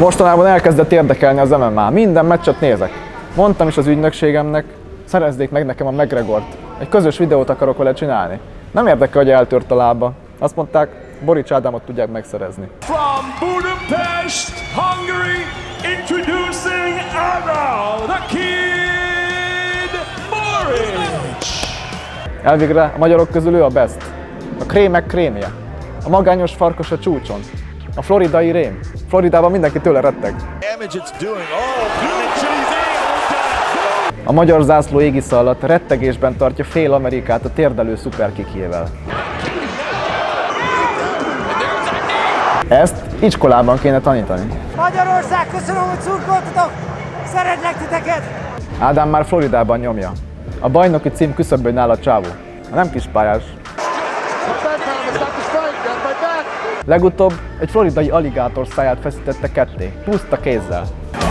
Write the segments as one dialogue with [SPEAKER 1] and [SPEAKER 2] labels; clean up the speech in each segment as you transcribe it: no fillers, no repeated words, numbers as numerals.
[SPEAKER 1] Mostanában elkezdett érdekelni az MMA, minden meccset nézek. Mondtam is az ügynökségemnek, szerezzék meg nekem a McGregort. Egy közös videót akarok vele csinálni. Nem érdekel, hogy eltört a lába. Azt mondták, Borics Ádámot tudják megszerezni.
[SPEAKER 2] From Budapest, Hungary, introducing Adam, the Kid Borics.
[SPEAKER 1] Elvégre a magyarok közül ő a best. A krémek krémje. A magányos farkas a csúcson. A floridai rém. Floridában mindenki tőle retteg. A magyar zászló égisza alatt rettegésben tartja fél Amerikát a térdelő szuperkikjével. Ezt iskolában kéne tanítani.
[SPEAKER 3] Magyarország, köszönöm, hogy szurkoltatok! Szeretlek titeket!
[SPEAKER 1] Ádám már Floridában nyomja. A bajnoki cím küszöbön áll a csávó. Nem kispályás. Legutóbb egy floridai aligátor száját feszítette ketté, puszta kézzel.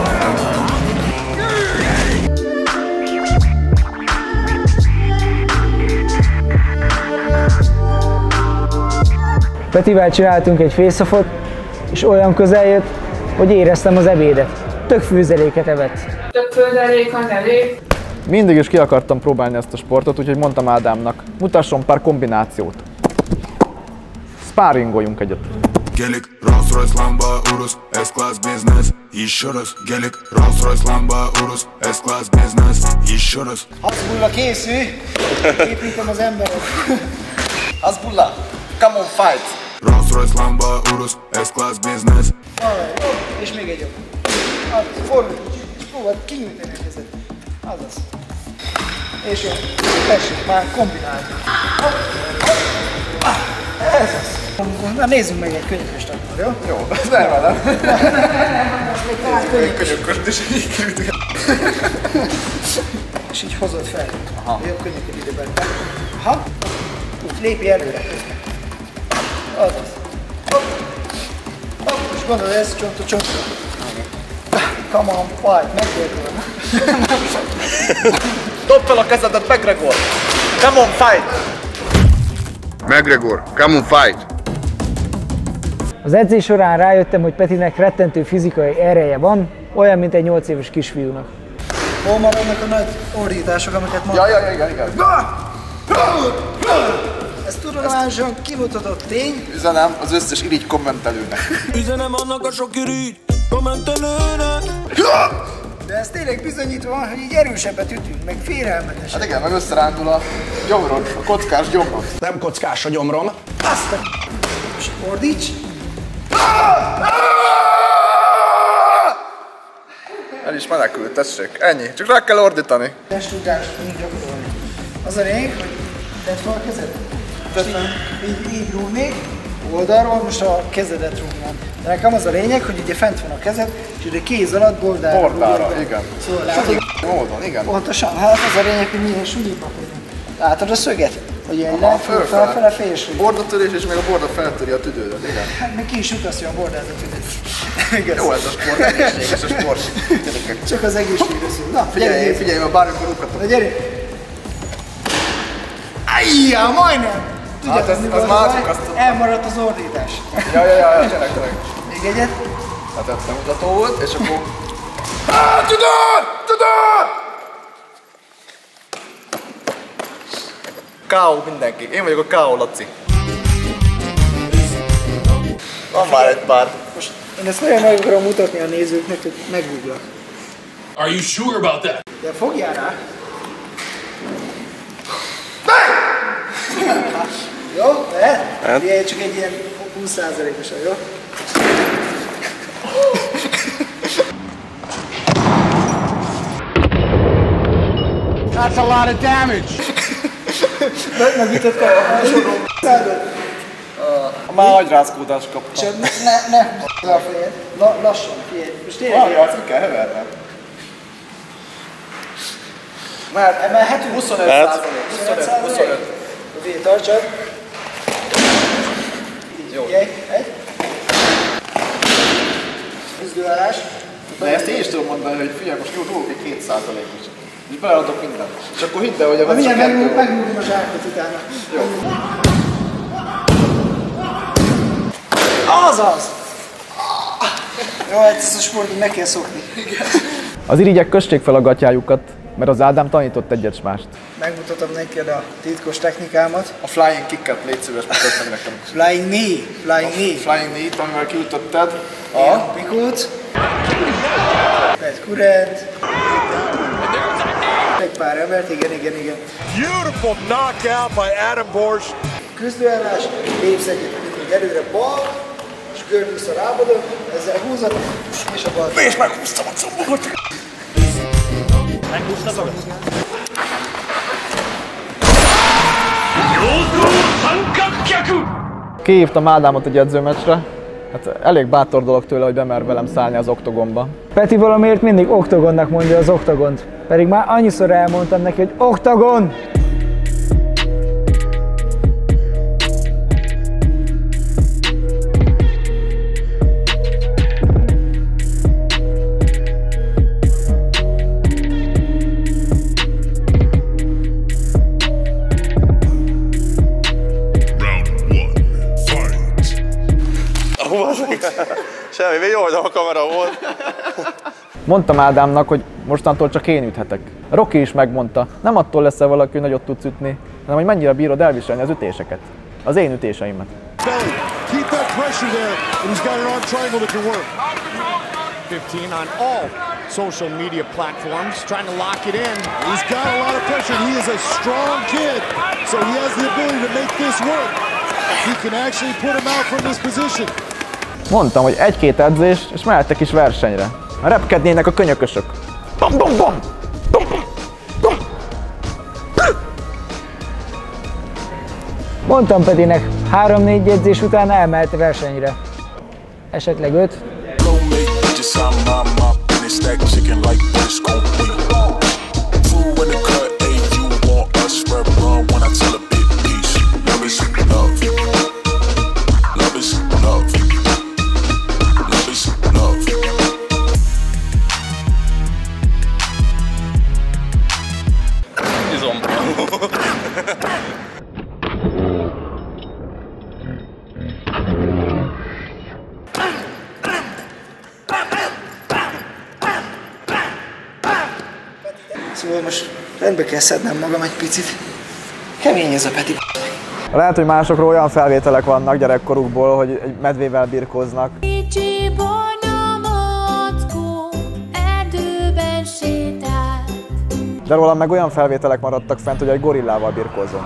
[SPEAKER 3] Petivel csináltunk egy face-offot, és olyan közel jött, hogy éreztem az ebédet. Tök főzeléket evett.
[SPEAKER 4] Több főzelék az elég.
[SPEAKER 1] Mindig is ki akartam próbálni ezt a sportot, úgyhogy mondtam Ádámnak, mutasson pár kombinációt. Sparringoljunk egyet.
[SPEAKER 5] Gelik, Rolls-Royce, Lambo, Urus, S-Class business, insurance. Gelik, Rolls-Royce, Lambo, Urus, S-Class business, insurance.
[SPEAKER 3] Hasbulla készül, építem az emberet.
[SPEAKER 1] Hasbulla, come on fight!
[SPEAKER 5] Rolls-Royce, Lambo, Urus, S-Class business.
[SPEAKER 3] Jó, és még egy jobb. Fordulj, és próbáld kinyújtani a kezed. Azaz. És jó, tessék, már kombinálni. Ez az. Na nézzünk meg egy könyököst akkor, jó?
[SPEAKER 1] Jó, ez nem velem. Könyököst is így küldünk.
[SPEAKER 3] És így hozod fel. Aha. Jobb könyököd ide benne. Aha. Úgy lépj előre. Azaz. És gondolod, ez csontra csontra. Come on, fight, McGregor.
[SPEAKER 1] Dobd fel a kezedet, McGregor! Come on, fight!
[SPEAKER 5] McGregor, come on fight!
[SPEAKER 3] Az edzés során rájöttem, hogy Petinek rettentő fizikai ereje van, olyan, mint egy 8 éves kisfiúnak. Hol maradnak a nagy ordítások, amiket mondtam?
[SPEAKER 1] Ja, igen.
[SPEAKER 3] Ez tudományosan kimutatott tény.
[SPEAKER 1] Üzenem az összes irigy kommentelőnek.
[SPEAKER 2] Üzenem annak a sok irigy kommentelőnek.
[SPEAKER 3] De ez tényleg bizonyítva van, hogy így erősebbet ütünk, meg félelmetesen.
[SPEAKER 1] Hát igen, meg összerándul a gyomrod, a kockás gyomrod.
[SPEAKER 6] Nem kockás a gyomrom.
[SPEAKER 3] Azt a... És ordíts!
[SPEAKER 1] El is menekült, tessék. Ennyi, csak rá kell ordítani.
[SPEAKER 3] Testudás tudunk gyakorolni. Az a lényeg, hogy tedd fel a kezed. Így rúgnék, oldalról most a kezedet rúgnám. De nekem az a lényeg, hogy ugye fent van a kezed, és ugye kéz alatt bordára.
[SPEAKER 1] Bordára, igen.
[SPEAKER 3] Szóval látod,
[SPEAKER 1] Módon, igen.
[SPEAKER 3] pontosan, hát az a lényeg, hogy minél súlyibbak vagyunk. Látod a szöget? Hogy ilyen felfele félsúly.
[SPEAKER 1] Bordatörés és még a borda feltöri a tüdődet, igen.
[SPEAKER 3] Hát meg ki is utaszja a bordát a tüdőt.
[SPEAKER 1] Jó ez a sport, egészséges a sport.
[SPEAKER 3] Csak az egészségre szól. Na,
[SPEAKER 1] Figyelj, mert bármikor ugratok.
[SPEAKER 3] Na gyere! Ajjá, majdnem!
[SPEAKER 1] Hát ez másik, azt
[SPEAKER 3] elmaradt az ordítás.
[SPEAKER 1] Ja, tényleg.
[SPEAKER 3] Még egyet?
[SPEAKER 1] Hát ez nem mutató volt, és akkor... Tudod! K.O. mindenki. Én vagyok a K.O. Laci. Van már egy pár.
[SPEAKER 3] Most én ezt nagyon meg akarom mutatni a nézőknek, hogy meggooglak.
[SPEAKER 2] Are you sure about that?
[SPEAKER 3] De fogjál rá! Jó? Lehet? Figyelj, csak egy ilyen 20%-osan, jó?
[SPEAKER 6] That's a lot of damage.
[SPEAKER 3] Megütött a
[SPEAKER 1] Már agyrázkódást kaptam.
[SPEAKER 3] Csak ne a fejed. Lassan, figyelj. Most tényleg...
[SPEAKER 1] Várjál, azt kell hevernem. Mert
[SPEAKER 3] emelhetünk?
[SPEAKER 1] 25%. 25.
[SPEAKER 3] Figyelj, tartsad.
[SPEAKER 1] Jó.
[SPEAKER 3] Figyelj, egy. Üzdőállás.
[SPEAKER 1] De ezt én is tudom mondani, hogy figyelj, most rúgok egy 2%-os. És beleadok mindent. És akkor hidd el, hogy a
[SPEAKER 3] mindjárt megmúlom a zsákot utána.
[SPEAKER 1] Jó.
[SPEAKER 3] Azaz! Jó, hát ezt a sportot meg kell szokni.
[SPEAKER 1] Az irigyek kössék fel a gatyájukat, mert az Ádám tanított egyet mást.
[SPEAKER 3] Megmutatom neked a titkos technikámat.
[SPEAKER 1] A flying kicket légy szíves, mutasd meg nekem.
[SPEAKER 3] Flying knee. Flying knee.
[SPEAKER 1] Flying knee-t, amivel kiütötted
[SPEAKER 3] A pikót. Egy kurent. Egy pár embert, igen.
[SPEAKER 2] Beautiful knockout by Adam Borsch.
[SPEAKER 3] Küzdőállás, lépsz egyet mindig előre bal, és gördülsz a lábadon, ezzel húzod, és a bal. És meghúztam a combot! Meghúztad magad?
[SPEAKER 1] Kihívtam Ádámot egy edzőmeccsre. Hát elég bátor dolog tőle, hogy bemer velem szállni az oktogonba.
[SPEAKER 3] Peti valamiért mindig oktogonnak mondja az oktogont. Pedig már annyiszor elmondtam neki, hogy oktogon!
[SPEAKER 7] Semmi, még jó, hogy a kamera volt.
[SPEAKER 1] Mondtam Ádámnak, hogy mostantól csak én üthetek. Rocky is megmondta, nem attól leszel valaki, hogy nagyot tudsz ütni, hanem hogy mennyire bírod elviselni az ütéseket. Az én ütéseimet.
[SPEAKER 8] Keep that pressure there, and he's got an arm triangle that can work. 15 on all social media platforms, trying to lock it in. He's got a lot of pressure. He is a strong kid, so he has the ability to make this work. He can actually put him out from this position.
[SPEAKER 1] Mondtam, hogy egy-két edzés, és mehettek is versenyre. Repkednének a könyökösök. Bam, bam, bam! Bam, bam, bam.
[SPEAKER 3] Mondtam Petinek, 3-4 edzés után elmehet versenyre. Esetleg 5. Szóval most rendbe kell szednem magam egy picit. Kemény ez a Peti.
[SPEAKER 1] Lehet, hogy másokról olyan felvételek vannak gyerekkorukból, hogy egy medvével birkóznak.
[SPEAKER 9] Kicsi barna mackó erdőben sétál.
[SPEAKER 1] De rólam meg olyan felvételek maradtak fent, hogy egy gorillával birkózom.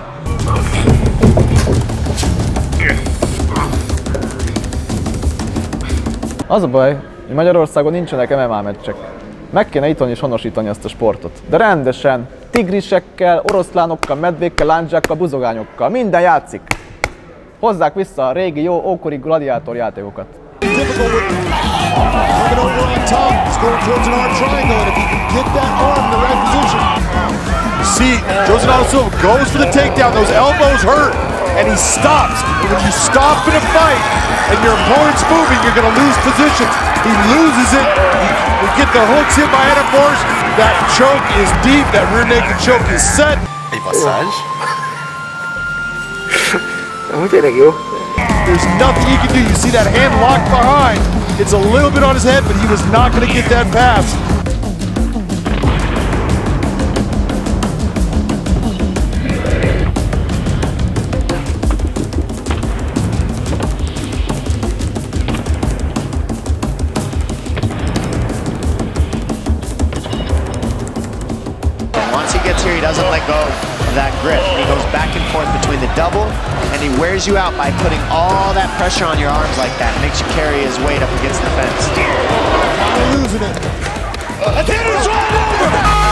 [SPEAKER 1] Az a baj, hogy Magyarországon nincsenek MMA meccsek. Meg kéne itthon is honosítani ezt a sportot. De rendesen, tigrisekkel, oroszlánokkal, medvékkel, lándzsákkal, buzogányokkal. Minden játszik. Hozzák vissza a régi, jó, ókori gladiátor játékokat.
[SPEAKER 8] See, Jose Aldo goes for the takedown. Those elbows hurt, and he stops. And when you stop in a fight, and your opponent's moving, you're going to lose positions. He loses it. We get the hooks hit by Adam Borsch. That choke is deep. That rear naked choke is set.
[SPEAKER 7] Egy masszázs.
[SPEAKER 8] There's nothing you can do. You see that hand locked behind. It's a little bit on his head, but he was not going to get that pass.
[SPEAKER 10] Here, he doesn't let go of that grip. He goes back and forth between the double, and he wears you out by putting all that pressure on your arms like that. Makes you carry his weight up against the fence.
[SPEAKER 8] Losing it.
[SPEAKER 2] And then it's all over!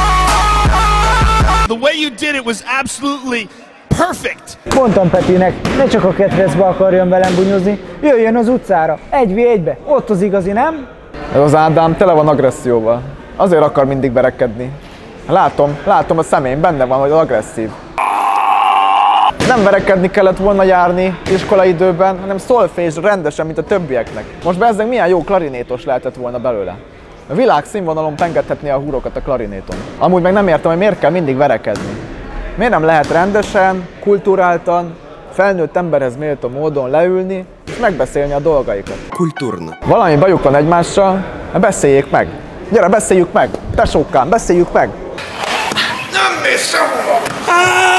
[SPEAKER 2] The way you did it was absolutely perfect.
[SPEAKER 3] Mondtam Petinek, ne csak a ketrezbe akarjon velem bunyozni, jöjjön az utcára, 1v1-be, ott az igazi, nem?
[SPEAKER 1] Ez az Ádám tele van agresszióval. Azért akar mindig verekedni. Látom a szemén, benne van, hogy agresszív. Nem verekedni kellett volna járni iskolaidőben, hanem szolfés rendesen, mint a többieknek. Most bezzeg milyen jó klarinétos lehetett volna belőle. A világ színvonalon pengethetné a húrokat a klarinéton. Amúgy meg nem értem, hogy miért kell mindig verekedni. Miért nem lehet rendesen, kulturáltan, felnőtt emberhez méltó módon leülni, és megbeszélni a dolgaikat.
[SPEAKER 7] Kulturna.
[SPEAKER 1] Valami bajuk van egymással, beszéljék meg. Gyere, beszéljük meg! Tesókám, beszéljük meg!
[SPEAKER 2] Nem mész sehova!